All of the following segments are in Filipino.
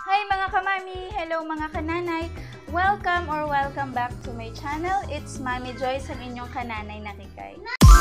Hi mga kamami! Hello mga kananay! Welcome back to my channel. It's Mami Joyce, ang inyong kananay na kikay.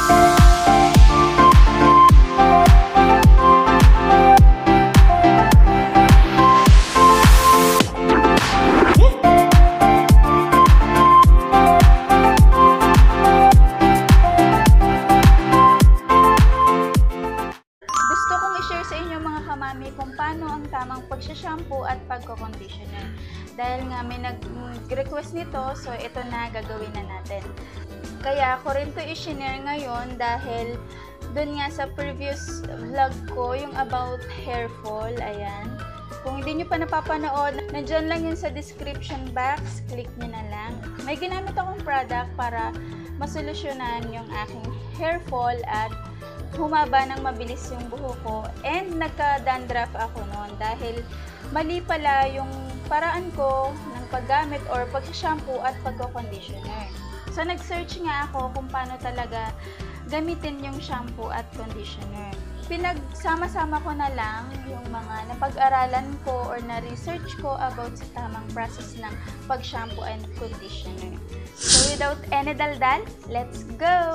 Kung paano ang tamang pag-shampoo at pagko-conditioner. Dahil nga may nag-request nito, so ito na gagawin na natin. Kaya ako rin to i-share ngayon dahil dun nga sa previous vlog ko, yung about hair fall, ayan. Kung hindi nyo pa napapanood, nandyan lang yun sa description box, click nyo na lang. May ginamit akong product para masolusyonan yung aking hair fall at humaba ng mabilis yung buhok ko, and nagka-dandruff ako noon dahil mali pala yung paraan ko ng paggamit or pag-shampoo at pagko-conditioner. So nag-search nga ako kung paano talaga gamitin yung shampoo at conditioner. Pinagsama-sama ko na lang yung mga napag-aralan ko or na-research ko about sa tamang process ng pag-shampoo and conditioner. So without any daldal, let's go!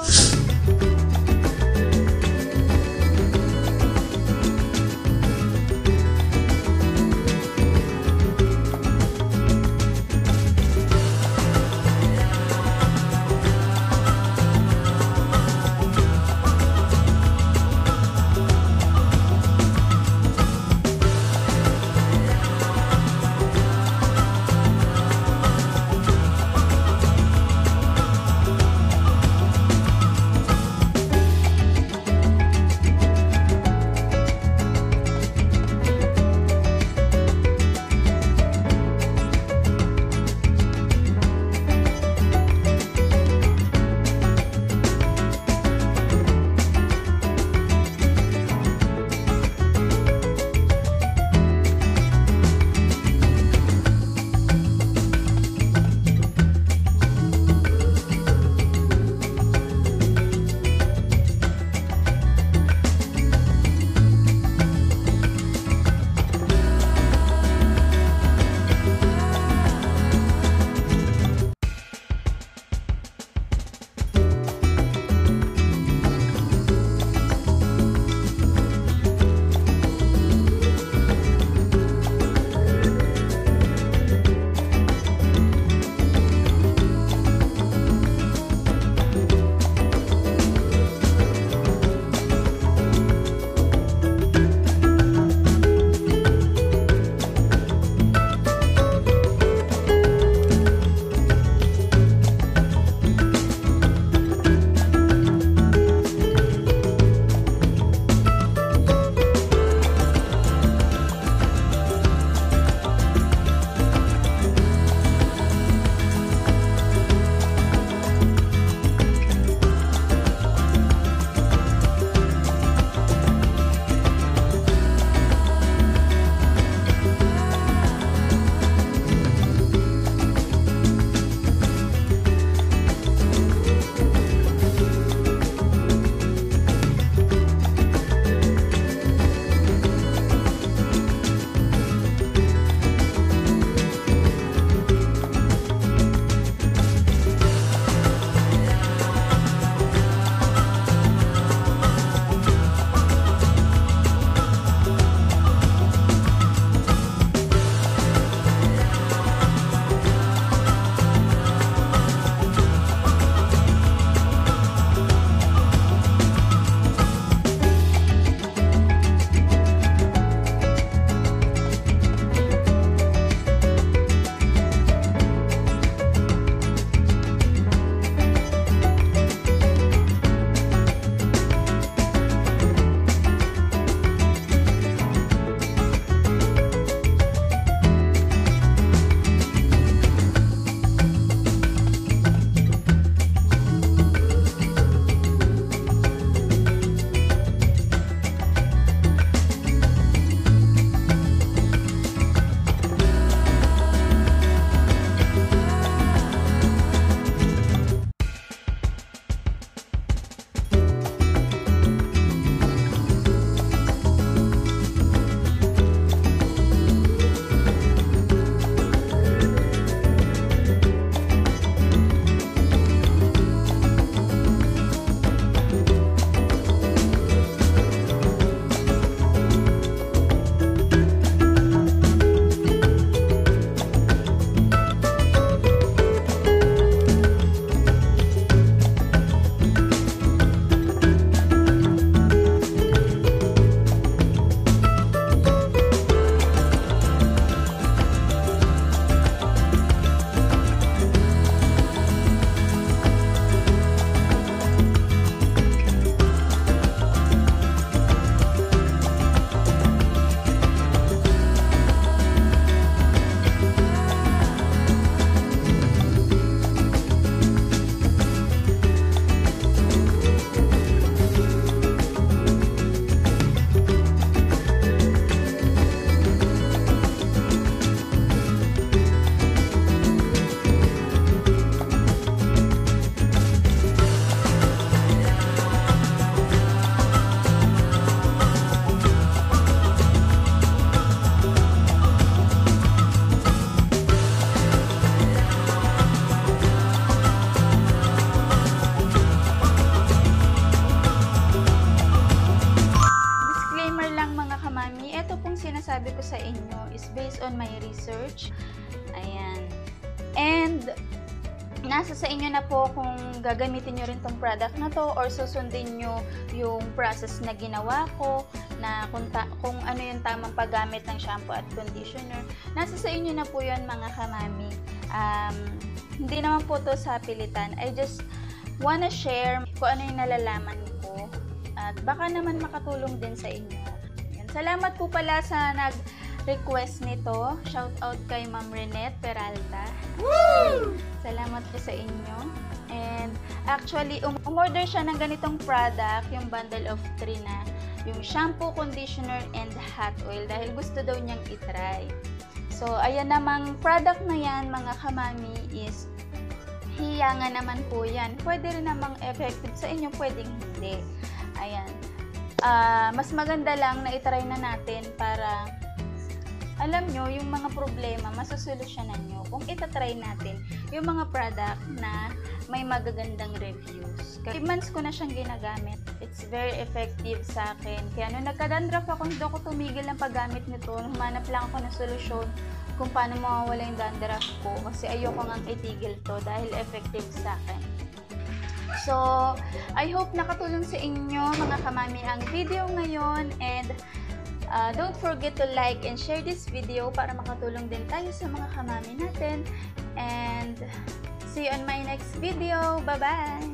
ko sa inyo is based on my research. Ayan. And nasa sa inyo na po kung gagamitin nyo rin tong product na to or susundin nyo yung process na ginawa ko na kung ano yung tamang paggamit ng shampoo at conditioner. Nasa sa inyo na po yun mga kamami. Hindi naman po to sa pilitan. I just wanna share kung ano yung nalalaman ko at baka naman makatulong din sa inyo. Yan. Salamat po pala sa nag-request nito. Shout out kay Ma'am Renette Peralta. Woo! Salamat po sa inyo. And actually, umorder siya ng ganitong product, yung bundle of 3 na, yung shampoo, conditioner, and hot oil dahil gusto daw niyang itry. So, ayan namang product na yan, mga kamami, is hiyangan naman po yan. Pwede rin namang effective sa inyo, pwedeng hindi. Ayan. Mas maganda lang na itry na natin para alam nyo, yung mga problema, masusolusyonan nyo kung itatry natin yung mga product na may magagandang reviews. 5 months ko na siyang ginagamit. It's very effective sa akin. Kaya nung nagka-dandruff ako, hindi ako tumigil ng paggamit nito. Humanap lang ako ng solusyon kung paano mawawala yung dandruff ko. Kasi ayoko nga itigil to dahil effective sa akin. So, I hope nakatulong sa inyo mga kamami ang video ngayon, and don't forget to like and share this video para makatulong din tayo sa mga kamami natin. And see you on my next video. Bye-bye!